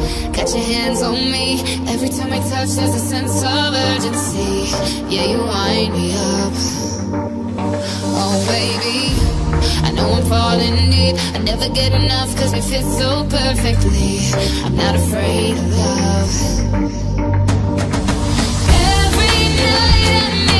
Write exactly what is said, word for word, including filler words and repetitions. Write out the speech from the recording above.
Got your hands on me. Every time we touch, there's a sense of urgency. Yeah, you wind me up. Oh baby, I know I'm falling deep. I never get enough cause we fit so perfectly. I'm not afraid of love. Every night I'm